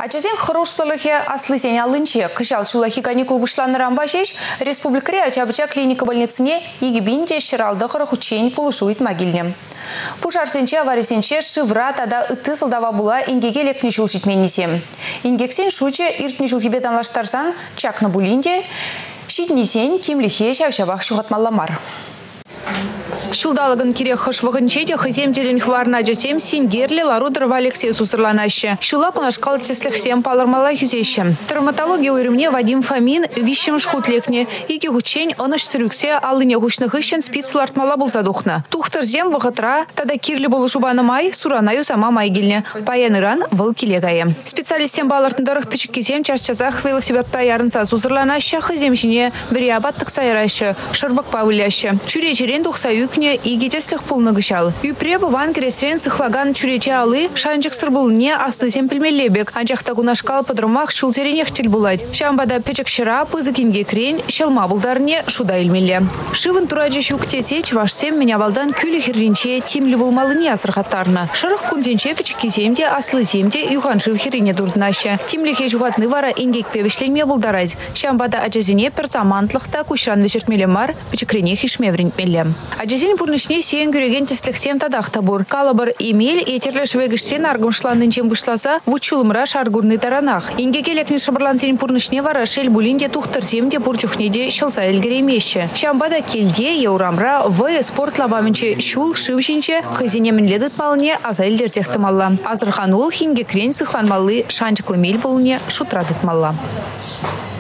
Ачазен хорошсалыхе аслысен алынче кышал шулахи каникул бушланыран башеш республикаре ачабыча клиника больницыне игибинде шыралды хырахучень полушуит могильнем. Пушарсенче аварисенче шывра тада ытысылдава була ингеге лекнешул шитменнесе. Ингексен шуче иртнешул хибетанлаштарсан чакна булинде шитнесен кимлихе шавшабах шухатмалламар. Шулдалыгын кире хышвығынчеде хызем телен хварна жесем сингерлі ларудырова Алексей Сусырланаще. Шула пунашкал теслих сем палармала юзеще. Травматология уйрымне Вадим Фомин вищем шхутлекне. Иги гучень оныш сырюксе алыне гучных ищен спиц лартмала был задухна. Тухтыр зем вғытра, тада кирлі болу шубаны май, суранаю сама майгильне. Паян иран выл килегае. Специалистен балартындарых печеккезем чашчазах велосипед паярынса Сусырланаще хызем жіне бірі абаттық сайраще, шырбак павыляще. Чуре-черен тухсаюкне и гетестых полногышал. Юпре быван крестрен сыхлаган чурече алы, шанчик сырбулне аслысем пельмелебек, анчахта гунашкал подромах шултеренех тельбулать. Шамбада печек шыра, пызыкинге крень, шелма булдарне шуда илмеле. Шивын тураджи щуктесе чвашсем меня валдан күлі херринче тимли вулмалыне асырхаттарна. Шырых кунзенче печеккеземде аслысемде юханшив херине дурднаще. Тимлихе жугатны вара ингек певешленме булдарать. Шамбада аджазине персамантлыхта кушран вечертмелемар печекренех ишмевринтмеле. Аджазин пурнышне сен күреген теслексен тадақта бур. Калабыр емел етерлешвегішсен аргымшланынчен бұшласа вучулымра шаргурны таранах. Инге келекне шабырлансен пурнышне вара шел булинде тухтырсемде пурчухнеде шылса элгеремеші. Шамбада келде еурамра в спорт лабаменче шул шывшинче хызенемен ледыт малыне аза элдерзехтымалла. Азырхан ул хинге крен сыхланмалы шанчыклы мел булыне шутрадыт малла.